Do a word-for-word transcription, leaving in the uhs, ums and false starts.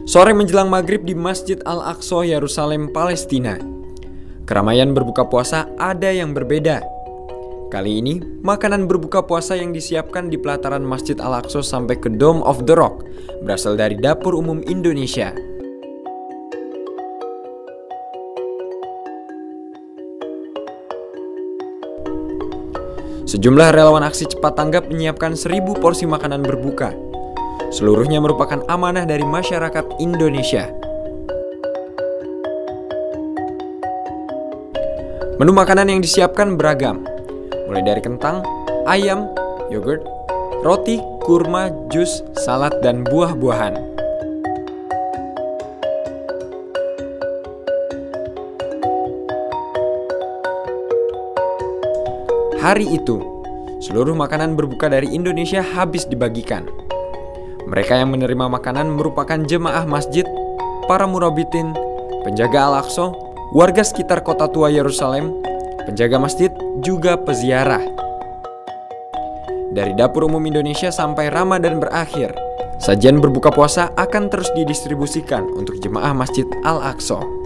Sore menjelang maghrib di Masjid Al-Aqsa, Yerusalem, Palestina. Keramaian berbuka puasa ada yang berbeda. Kali ini, makanan berbuka puasa yang disiapkan di pelataran Masjid Al-Aqsa sampai ke Dome of the Rock berasal dari dapur umum Indonesia. Sejumlah relawan aksi cepat tanggap menyiapkan seribu porsi makanan berbuka. Seluruhnya merupakan amanah dari masyarakat Indonesia. Menu makanan yang disiapkan beragam, mulai dari kentang, ayam, yogurt, roti, kurma, jus, salad, dan buah-buahan. Hari itu, seluruh makanan berbuka dari Indonesia habis dibagikan. Mereka yang menerima makanan merupakan jemaah masjid, para murabitin, penjaga Al-Aqsa, warga sekitar kota tua Yerusalem, penjaga masjid, juga peziarah. Dari dapur umum Indonesia sampai Ramadan berakhir, sajian berbuka puasa akan terus didistribusikan untuk jemaah Masjid Al-Aqsa.